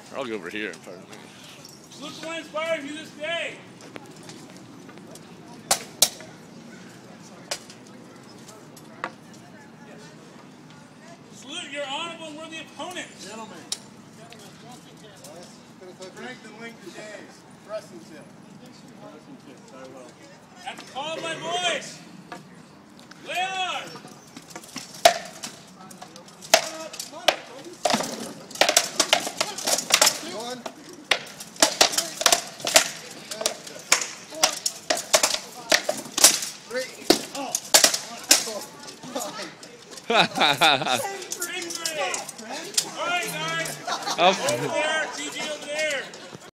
I'll go over here. Salute the one inspired you this day. Salute your honorable and worthy opponents. Gentlemen. Strength and length of days. Wrestling tip. Wrestling tip. Very well. At the call of my voice, Leon. One. Three. Victory! All right, guys. Over there.